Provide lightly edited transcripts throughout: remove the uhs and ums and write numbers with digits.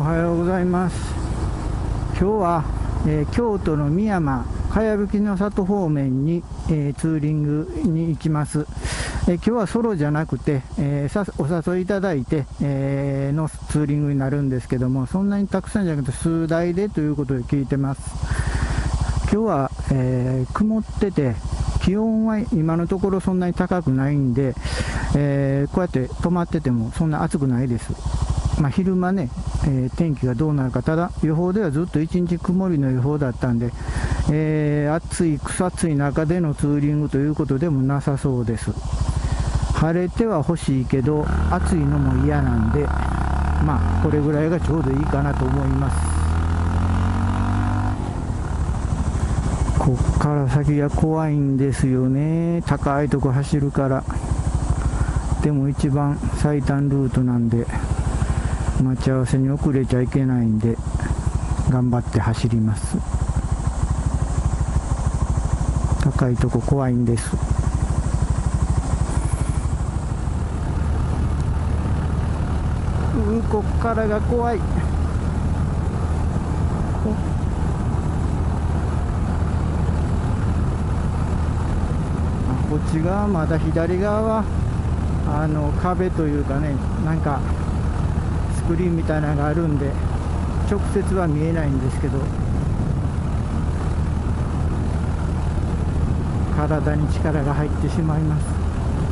はようございます。今日は、京都の美山かやぶきの里方面に、ツーリングに行きます。今日はソロじゃなくて、お誘いいただいて、のツーリングになるんですけども、そんなにたくさんじゃなくて数台でということで聞いてます。今日は、曇ってて気温は今のところそんなに高くないんで、こうやって止まっててもそんな暑くないです。昼間ね、天気がどうなるか、ただ予報ではずっと一日曇りの予報だったんで、暑い草津い中でのツーリングということでもなさそうです。晴れては欲しいけど暑いのも嫌なんで、これぐらいがちょうどいいかなと思います。こっから先が怖いんですよね。高いとこ走るから。でも一番最短ルートなんで、待ち合わせに遅れちゃいけないんで頑張って走ります。高いとこ怖いんです。こっからが怖い。こっち側、まだ左側は壁というかね、なんかスクリーンみたいなのがあるんで直接は見えないんですけど、体に力が入ってしまいます。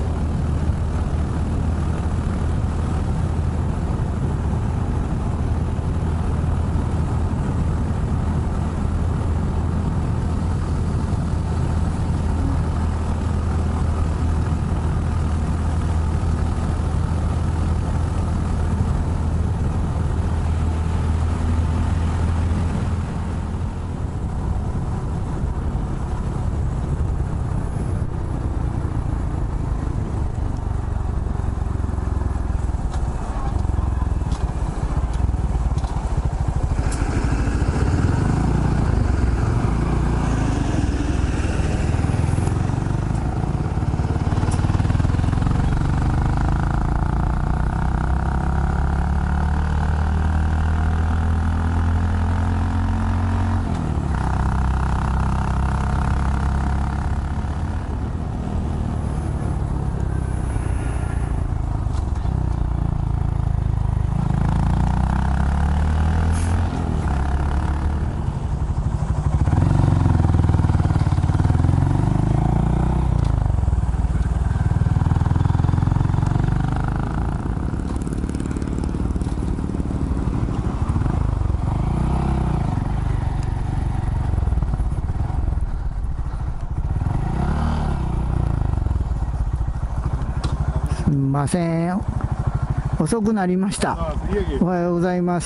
すみません、遅くなりました。おはようございます。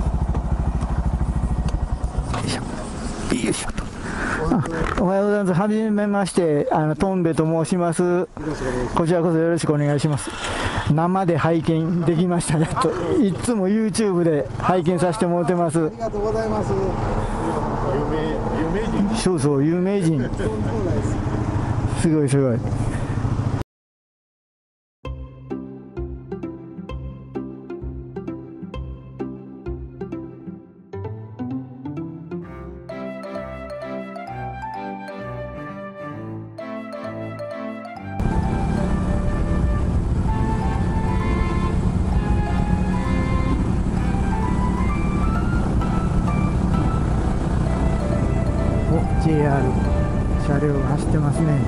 よいしょと。おはようございます。はじめまして、トンベと申します。こちらこそよろしくお願いします。生で拝見できましたねと。いつも YouTube で拝見させてもらってます。ありがとうございます。有名人。そうそう、有名人。すごいすごい。JR 車両が走ってますね。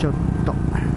ちょっと。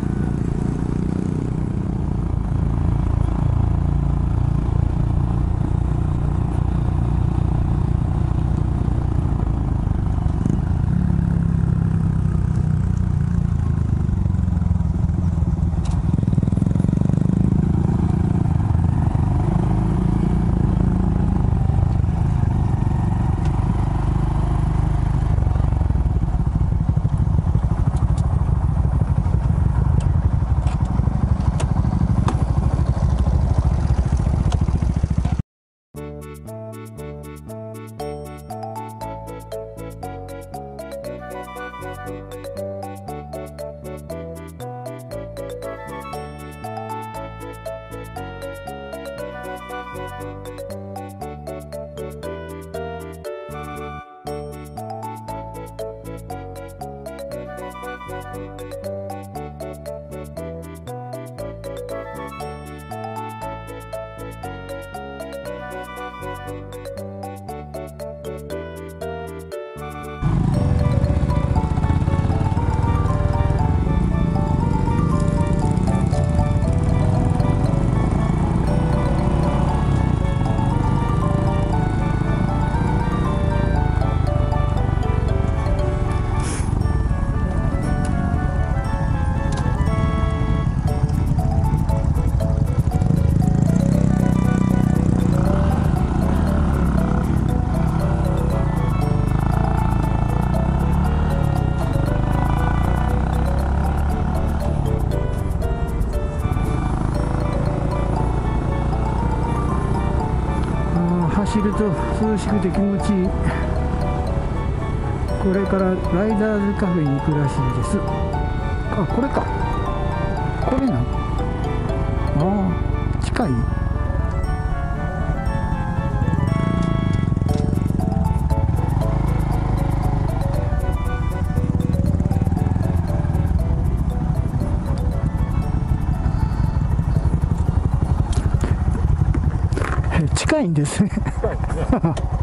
走ると涼しくて気持ちいい。これからライダーズカフェに行くらしいです。あ、これか。これなの。ああ、近い。近いんですね。